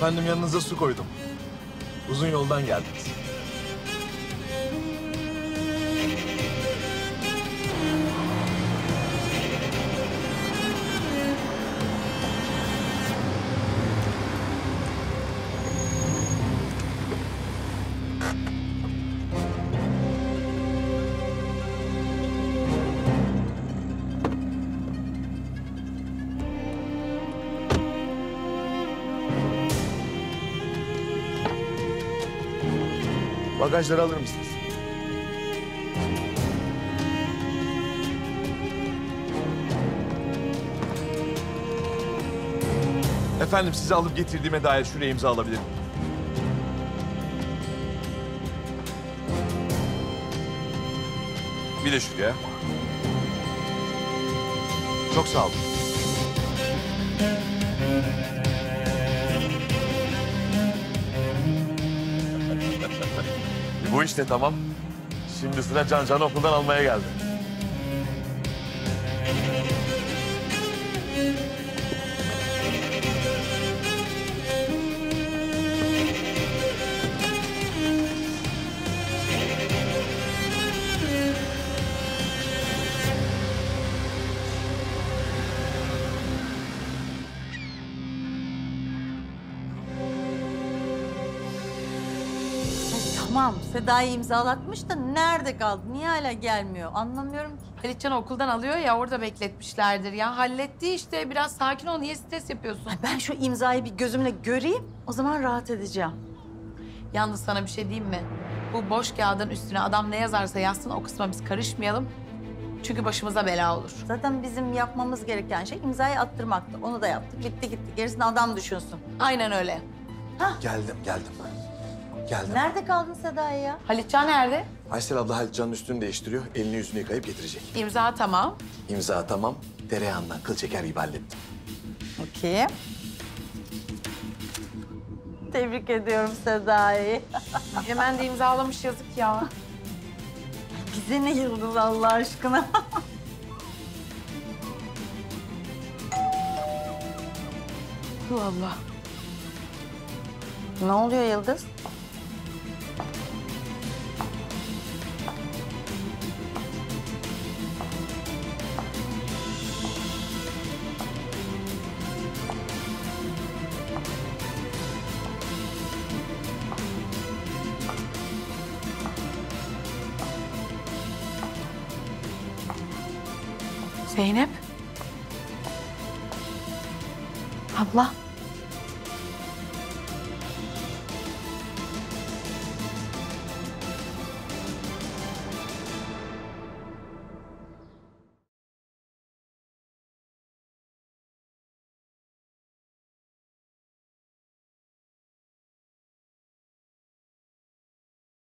Efendim yanınıza su koydum. Uzun yoldan geldiniz. Bagajları alır mısınız? Efendim sizi alıp getirdiğime dair şuraya imza alabilirim. Bir de şuraya. Çok sağ olun. Bu işte tamam. Şimdi sıra Can okuldan almaya geldi. Tamam, Seda'yı imzalatmış da nerede kaldı? Niye hala gelmiyor? Anlamıyorum ki. Halitcan okuldan alıyor ya, orada bekletmişlerdir ya. Halletti işte, biraz sakin ol. Niye stres yapıyorsun? Ay ben şu imzayı bir gözümle göreyim, o zaman rahat edeceğim. Yalnız sana bir şey diyeyim mi? Bu boş kağıdın üstüne adam ne yazarsa yazsın, o kısma biz karışmayalım. Çünkü başımıza bela olur. Zaten bizim yapmamız gereken şey imzayı attırmaktı. Onu da yaptık, bitti gitti. Gerisini adam düşünsün. Aynen öyle. Geldim. Geldim. Nerede kaldın Seda'yı ya? Halitcan nerede? Aysel abla Halitcan'ın üstünü değiştiriyor. Elini yüzünü yıkayıp getirecek. İmza tamam. İmza tamam. Tereyağından kıl çeker gibi hallettim. Bakayım. Tebrik ediyorum Seda'yı. Hemen de imzalamış, yazık ya. Bize ne Yıldız Allah aşkına? Allah Allah. Ne oluyor Yıldız? Zeynep. Abla.